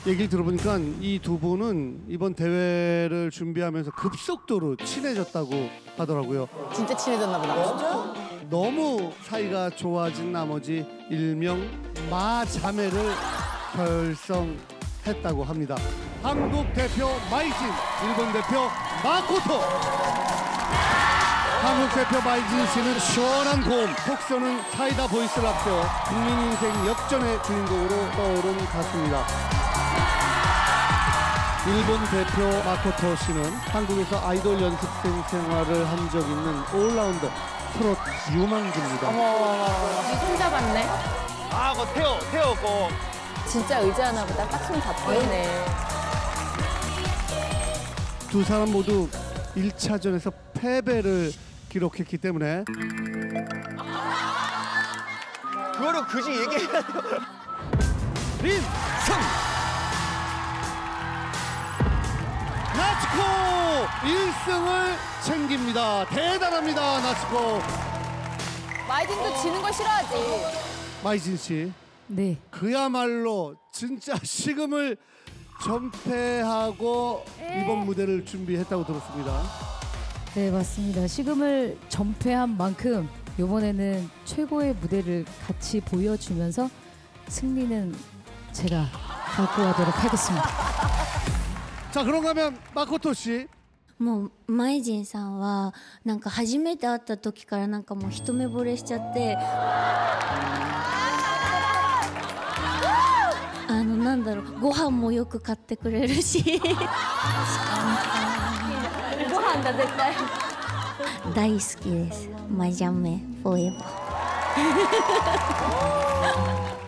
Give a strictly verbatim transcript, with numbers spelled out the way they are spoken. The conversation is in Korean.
얘기를 들어보니까 이 두 분은 이번 대회를 준비하면서 급속도로 친해졌다고 하더라고요. 진짜 친해졌나 보다. 진짜? 너무 사이가 좋아진 나머지 일명 마자매를 결성했다고 합니다. 한국 대표 마이진, 일본 대표 마코토. 한국 대표 마이진 씨는 시원한 고음, 톡 쏘는 사이다 보이스를 앞세워 국민 인생 역전의 주인공으로 떠오른 가수입니다. 일본 대표 마코토 씨는 한국에서 아이돌 연습생 생활을 한 적 있는 올라운더 트롯 유망주입니다. 어머, 손 잡았네. 아, 그거 태워, 태워, 그거. 진짜 의지하나 보다. 딱 손 잡고 있네. 두 사람 모두 일 차전에서 패배를 기록했기 때문에 그거를 굳이 얘기해야 돼요. 린승! 나츠코 일 승을 챙깁니다. 대단합니다, 나츠코. 마이진도 지는 걸 싫어하지. 마이진 씨, 네. 그야말로 진짜 식음을 전폐하고 이번 무대를 준비했다고 들었습니다. 네, 맞습니다. 식음을 전폐한 만큼 이번에는 최고의 무대를 같이 보여주면서 승리는 제가 갖고 가도록 하겠습니다. 자, 그런가 하면 마코토 씨. もうマイジンさんはなんか初めて会った時からなんかもう一目惚れしちゃってあのなんだろうご飯もよく買ってくれるしご飯だ絶対。 大好きですマジャメフォーエバー